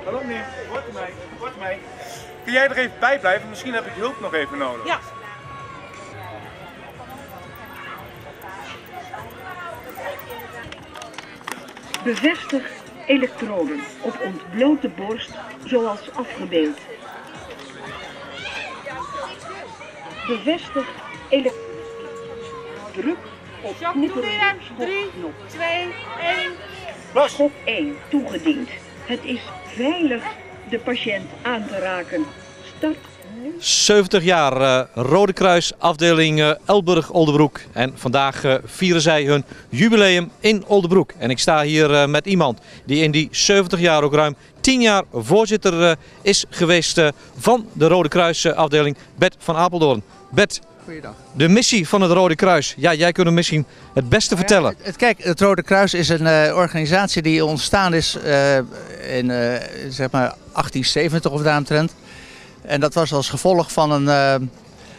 Hallo meneer, hoort u mij? Kun jij er even bij blijven? Misschien heb ik hulp nog even nodig. Ja. Bevestig elektroden op ontblote borst zoals afgebeeld. Bevestig elektroden. Druk op knipperende schopknop. 3, 2, 1. Schop 1 toegediend. Het is veilig de patiënt aan te raken. Start nu. 70 jaar Rode Kruis afdeling Elburg-Oldebroek. En vandaag vieren zij hun jubileum in Oldebroek. En ik sta hier met iemand die in die 70 jaar ook ruim 10 jaar voorzitter is geweest van de Rode Kruis afdeling, Bert van Apeldoorn. Bert, goeiedag. De missie van het Rode Kruis. Ja, jij kunt hem misschien het beste vertellen. Kijk, het Rode Kruis is een organisatie die ontstaan is in zeg maar 1870 of daaromtrent. En dat was als gevolg van een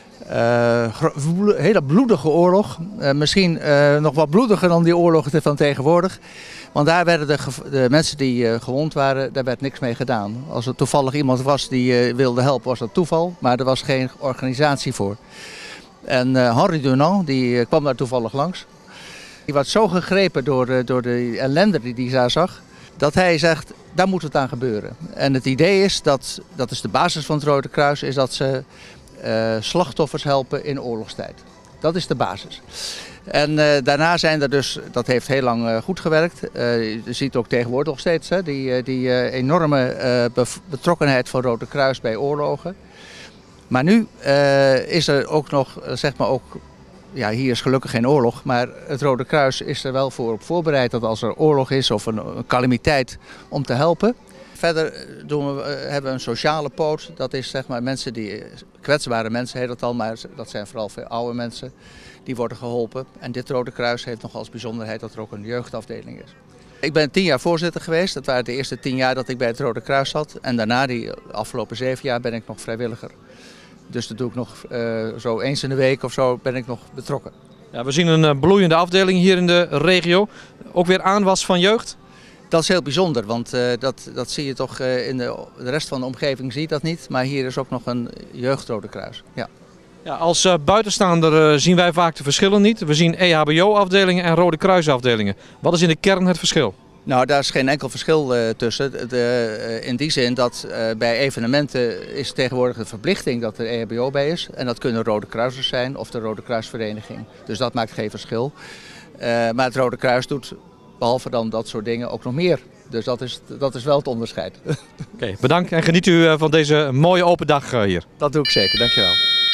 hele bloedige oorlog. Misschien nog wat bloediger dan die oorlogen van tegenwoordig. Want daar werden de mensen die gewond waren, daar werd niks mee gedaan. Als er toevallig iemand was die wilde helpen, was dat toeval. Maar er was geen organisatie voor. En Henri Dunant, die kwam daar toevallig langs. Die werd zo gegrepen door de ellende die hij daar zag, dat hij zegt, daar moet het aan gebeuren. En het idee is, dat is de basis van het Rode Kruis, is dat ze slachtoffers helpen in oorlogstijd. Dat is de basis. En daarna zijn er dus, dat heeft heel lang goed gewerkt. Je ziet ook tegenwoordig nog steeds die enorme betrokkenheid van het Rode Kruis bij oorlogen. Maar nu is er ook nog, zeg maar ook, ja, hier is gelukkig geen oorlog, maar het Rode Kruis is er wel voor op voorbereid dat als er oorlog is of een calamiteit om te helpen. Verder hebben we een sociale poot, dat is zeg maar mensen die, kwetsbare mensen heet dat al, maar dat zijn vooral veel oude mensen, die worden geholpen. En dit Rode Kruis heeft nog als bijzonderheid dat er ook een jeugdafdeling is. Ik ben 10 jaar voorzitter geweest, dat waren de eerste 10 jaar dat ik bij het Rode Kruis zat. En daarna, die afgelopen 7 jaar, ben ik nog vrijwilliger. Dus dat doe ik nog zo eens in de week of zo ben ik nog betrokken. Ja, we zien een bloeiende afdeling hier in de regio. Ook weer aanwas van jeugd. Dat is heel bijzonder, want dat zie je toch in de rest van de omgeving zie je dat niet. Maar hier is ook nog een jeugd-Rode Kruis. Ja. Ja, als buitenstaander zien wij vaak de verschillen niet. We zien EHBO-afdelingen en Rode Kruis-afdelingen. Wat is in de kern het verschil? Nou, daar is geen enkel verschil tussen. In die zin dat bij evenementen is tegenwoordig de verplichting dat er EHBO bij is. En dat kunnen Rode Kruisers zijn of de Rode Kruisvereniging. Dus dat maakt geen verschil. Maar het Rode Kruis doet, behalve dan dat soort dingen, ook nog meer. Dus dat is wel het onderscheid. Oké, bedankt en geniet u van deze mooie open dag hier. Dat doe ik zeker, dankjewel.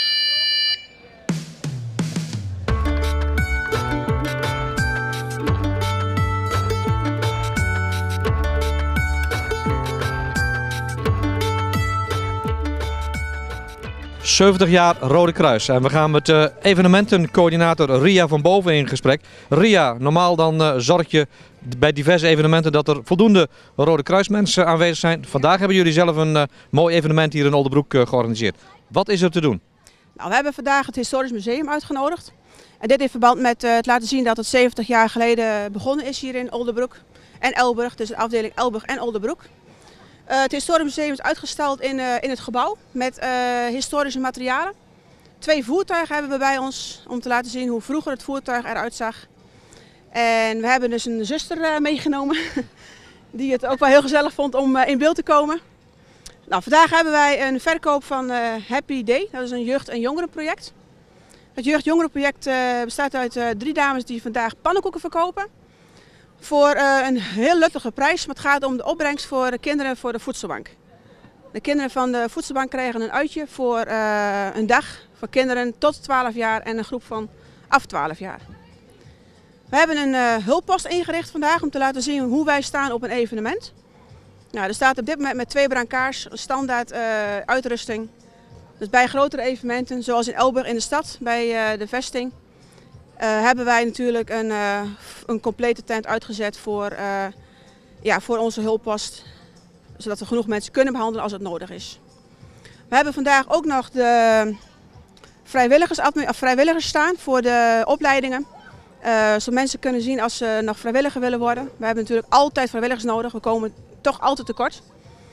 ...70 jaar Rode Kruis. En we gaan met evenementencoördinator Ria van Boven in gesprek. Ria, normaal dan zorg je bij diverse evenementen dat er voldoende Rode Kruismensen aanwezig zijn. Vandaag hebben jullie zelf een mooi evenement hier in Oldebroek georganiseerd. Wat is er te doen? Nou, we hebben vandaag het Historisch Museum uitgenodigd. En dit in verband met het laten zien dat het 70 jaar geleden begonnen is hier in Oldebroek en Elburg. Dus de afdeling Elburg en Oldebroek. Het Historisch Museum is uitgestald in het gebouw met historische materialen. 2 voertuigen hebben we bij ons om te laten zien hoe vroeger het voertuig eruit zag. En we hebben dus een zuster meegenomen die het ook wel heel gezellig vond om in beeld te komen. Nou, vandaag hebben wij een verkoop van Happy Day, dat is een jeugd- en jongerenproject. Het jeugd-jongerenproject bestaat uit 3 dames die vandaag pannenkoeken verkopen. Voor een heel luttige prijs, maar het gaat om de opbrengst voor de kinderen voor de voedselbank. De kinderen van de voedselbank krijgen een uitje voor een dag voor kinderen tot 12 jaar en een groep van af 12 jaar. We hebben een hulppost ingericht vandaag om te laten zien hoe wij staan op een evenement. Nou, er staat op dit moment met 2 brancards standaard uitrusting. Dus bij grotere evenementen, zoals in Elburg in de stad, bij de vesting, hebben wij natuurlijk een complete tent uitgezet voor onze hulppost. Zodat we genoeg mensen kunnen behandelen als het nodig is. We hebben vandaag ook nog de vrijwilligers staan voor de opleidingen. Zodat mensen kunnen zien als ze nog vrijwilliger willen worden. We hebben natuurlijk altijd vrijwilligers nodig, we komen toch altijd tekort.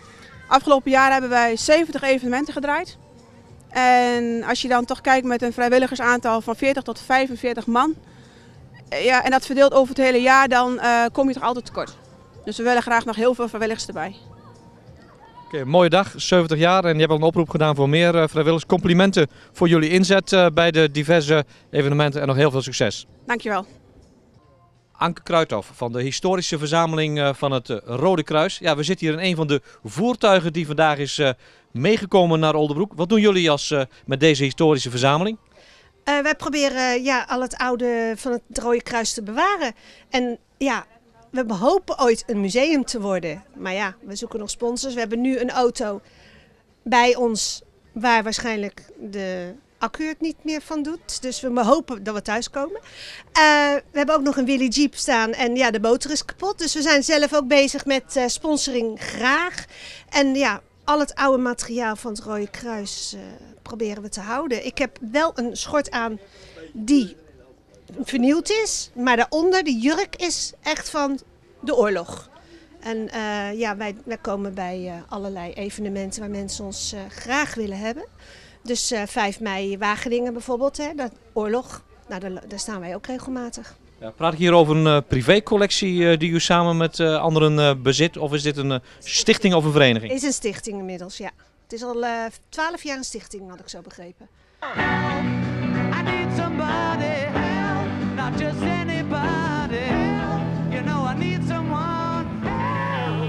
Afgelopen jaar hebben wij 70 evenementen gedraaid. En als je dan toch kijkt met een vrijwilligersaantal van 40 tot 45 man. Ja, en dat verdeelt over het hele jaar, dan kom je toch altijd tekort. Dus we willen graag nog heel veel vrijwilligers erbij. Oké, mooie dag, 70 jaar en je hebt al een oproep gedaan voor meer vrijwilligers. Complimenten voor jullie inzet bij de diverse evenementen en nog heel veel succes. Dankjewel. Anke Kruithof van de historische verzameling van het Rode Kruis. Ja, we zitten hier in een van de voertuigen die vandaag is meegekomen naar Oldebroek. Wat doen jullie met deze historische verzameling? Wij proberen al het oude van het Rode Kruis te bewaren. En ja, we hopen ooit een museum te worden. Maar ja, we zoeken nog sponsors. We hebben nu een auto bij ons waar waarschijnlijk de accu het niet meer van doet. Dus we hopen dat we thuiskomen. We hebben ook nog een Willy Jeep staan en ja, de motor is kapot. Dus we zijn zelf ook bezig met sponsoring graag. En ja, al het oude materiaal van het Rode Kruis proberen we te houden. Ik heb wel een schort aan die vernieuwd is. Maar daaronder, de jurk is echt van de oorlog. En wij komen bij allerlei evenementen waar mensen ons graag willen hebben. Dus 5 mei Wageningen bijvoorbeeld, hè, dat oorlog, nou, daar staan wij ook regelmatig. Ja, praat ik hier over een privécollectie die u samen met anderen bezit? Of is dit een stichting of een vereniging? Het is een stichting inmiddels, ja. Het is al 12 jaar een stichting, had ik zo begrepen. I need somebody help, not just anybody help. You know I need someone help.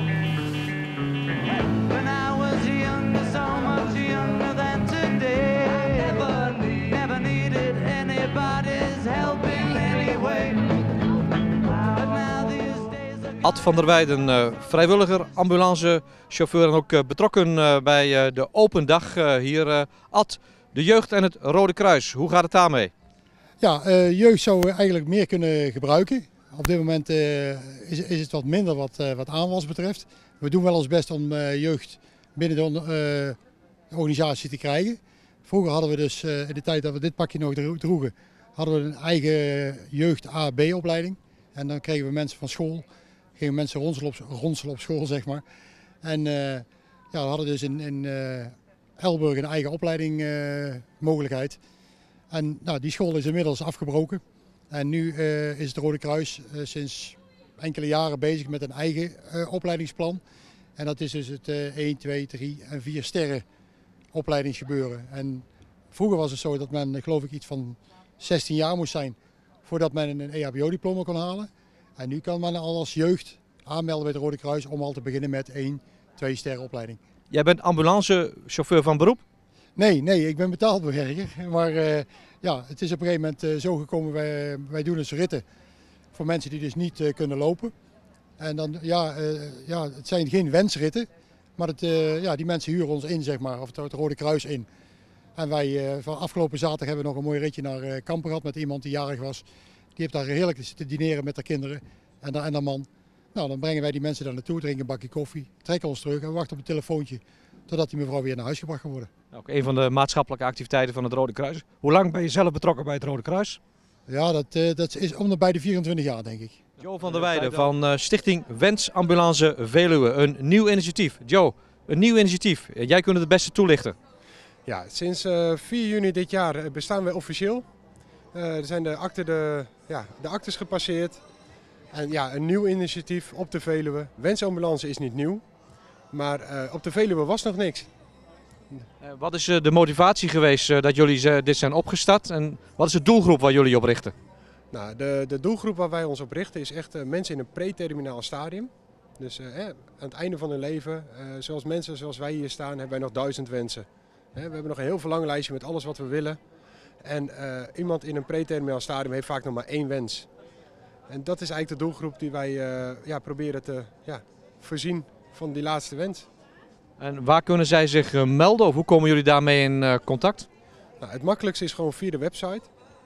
When I was younger, so much younger than today, I never needed anybody's help in any way. But now these days are Ad van der Weijden, vrijwilliger, ambulancechauffeur en ook betrokken bij de open dag hier. Ad, de jeugd en het Rode Kruis, hoe gaat het daarmee? Ja, jeugd zou we eigenlijk meer kunnen gebruiken. Op dit moment is het wat minder wat aanwas betreft. We doen wel ons best om jeugd binnen de organisatie te krijgen. Vroeger hadden we dus, in de tijd dat we dit pakje nog droegen, hadden we een eigen jeugd A-B-opleiding. En dan kregen we mensen van school, gingen mensen ronselen op school, zeg maar. En we hadden dus in Elburg een eigen opleiding mogelijkheid. En nou, die school is inmiddels afgebroken. En nu is het Rode Kruis sinds enkele jaren bezig met een eigen opleidingsplan. En dat is dus het 1, 2, 3 en 4 sterren opleidingsgebeuren. En vroeger was het zo dat men, geloof ik, iets van 16 jaar moest zijn voordat men een EHBO-diploma kon halen. En nu kan men al als jeugd aanmelden bij het Rode Kruis om al te beginnen met 1, 2 sterren opleiding. Jij bent ambulancechauffeur van beroep? Nee, ik ben betaalbewerker. Maar het is op een gegeven moment zo gekomen, wij doen dus ritten voor mensen die dus niet kunnen lopen. En dan, het zijn geen wensritten, maar die mensen huren ons in, zeg maar, of het Rode Kruis in. En wij, van afgelopen zaterdag hebben we nog een mooi ritje naar Kampen gehad met iemand die jarig was. Die heeft daar heerlijk te dineren met haar kinderen en haar man. Nou, dan brengen wij die mensen daar naartoe, drinken een bakje koffie, trekken ons terug en we wachten op een telefoontje totdat die mevrouw weer naar huis gebracht kan worden. Ook een van de maatschappelijke activiteiten van het Rode Kruis. Hoe lang ben je zelf betrokken bij het Rode Kruis? Ja, dat is om de bij de 24 jaar, denk ik. Joe van der Weijden van Stichting Wens Ambulance Veluwe. Een nieuw initiatief. Joe, een nieuw initiatief. Jij kunt het het beste toelichten. Ja, sinds 4 juni dit jaar bestaan we officieel. Er zijn de actes gepasseerd. En ja, een nieuw initiatief op de Veluwe. Wensambulance is niet nieuw, maar op de Veluwe was nog niks. Wat is de motivatie geweest dat jullie dit zijn opgestart en wat is de doelgroep waar jullie op richten? Nou, de doelgroep waar wij ons op richten is echt mensen in een preterminaal stadium. Dus aan het einde van hun leven, zoals mensen zoals wij hier staan, hebben wij nog 1000 wensen. We hebben nog een heel verlanglijstje met alles wat we willen. En iemand in een preterminaal stadium heeft vaak nog maar 1 wens. En dat is eigenlijk de doelgroep die wij proberen te voorzien van die laatste wens. En waar kunnen zij zich melden of hoe komen jullie daarmee in contact? Nou, het makkelijkste is gewoon via de website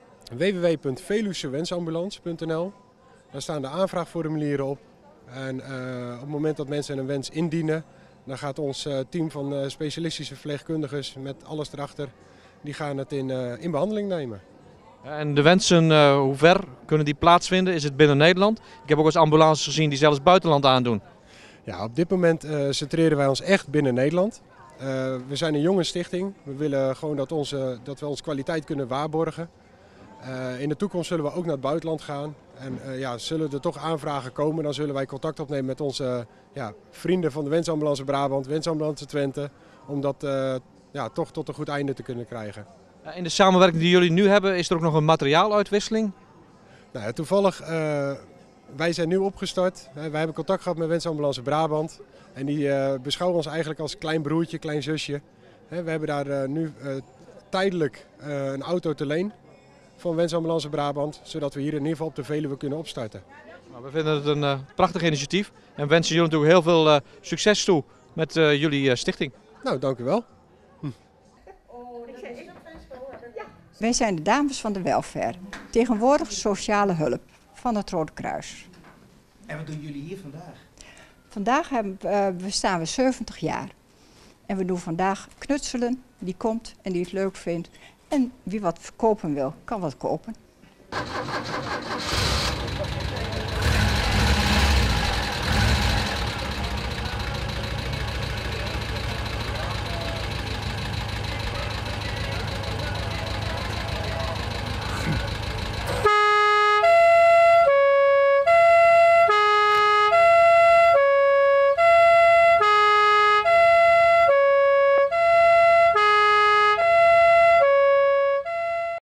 www.veluwsewensambulance.nl. Daar staan de aanvraagformulieren op. En op het moment dat mensen een wens indienen, dan gaat ons team van specialistische verpleegkundigen met alles erachter, die gaan het in behandeling nemen. En de wensen, hoe ver kunnen die plaatsvinden? Is het binnen Nederland? Ik heb ook eens ambulances gezien die zelfs buitenland aandoen. Ja, op dit moment centreren wij ons echt binnen Nederland. We zijn een jonge stichting. We willen gewoon dat we onze kwaliteit kunnen waarborgen. In de toekomst zullen we ook naar het buitenland gaan. En zullen er toch aanvragen komen, dan zullen wij contact opnemen met onze vrienden van de Wensambulance Brabant, Wensambulance Twente. Om dat toch tot een goed einde te kunnen krijgen. In de samenwerking die jullie nu hebben, is er ook nog een materiaaluitwisseling? Nou ja, toevallig, wij zijn nu opgestart. Wij hebben contact gehad met Wensambulance Brabant. En die beschouwen ons eigenlijk als klein broertje, klein zusje. We hebben daar nu tijdelijk een auto te leen van Wensambulance Brabant. Zodat we hier in ieder geval op de Veluwe kunnen opstarten. Nou, we vinden het een prachtig initiatief. En wensen jullie natuurlijk heel veel succes toe met jullie stichting. Nou, dank u wel. Wij zijn de dames van de welfare. Tegenwoordig sociale hulp van het Rode Kruis. En wat doen jullie hier vandaag? Vandaag bestaan we 70 jaar. En we doen vandaag knutselen. Die komt en die het leuk vindt. En wie wat kopen wil, kan wat kopen.